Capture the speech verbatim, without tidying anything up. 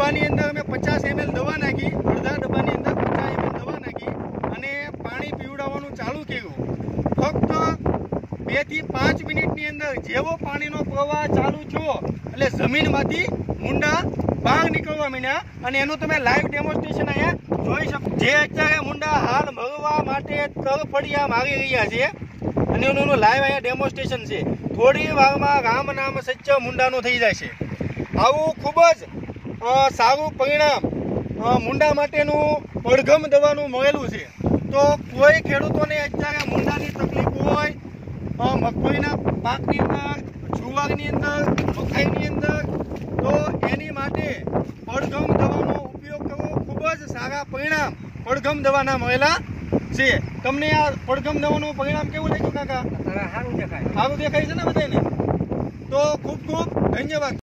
ડબ્બાની અંદર અમે પચાસ એમએલ દવા નાખી, અડધા ડબ્બાની અંદર પચાસ એમએલ દવા નાખી અને પાણી પીવડાવવાનું ચાલુ કર્યું. ફક્ત બે થી પાંચ મિનિટની અંદર જેવો પાણીનો પ્રવાહ ચાલુ થયો એટલે જમીનમાંથી મુંડા બહાર નીકળવા માંડ્યા અને એનું તમે લાઈવ ડેમોન્સ્ટ્રેશન અહીંયા જોઈ શકો. જે અત્યારે મુંડા હાલ મળવા માટે તરફડિયા મારી રહ્યા છે અને એનું લાઈવ અહીંયા ડેમોન્સ્ટ્રેશન છે. થોડી વારમાં રામ નામ સચ્ચ મુંડાનું થઈ જાય છે. આવું ખૂબ જ સારું પરિણામ મુંડા માટેનું પડઘમ દવાનું મળેલું છે. તો કોઈ ખેડૂતોને અત્યારે મુંડાની તકલીફ હોય, મગફળીના પાકની અંદર, જુવારની અંદર, મકાઈની અંદર, તો એની માટે પડઘમ દવાનો ઉપયોગ કરવો. ખૂબ જ સારા પરિણામ પડઘમ દવાના મળેલા છે. તમને આ પડઘમ દવાનું પરિણામ કેવું લાગ્યું કાકા? સારું દેખાય સારું દેખાય છે ને બધાને? તો ખૂબ ખૂબ ધન્યવાદ.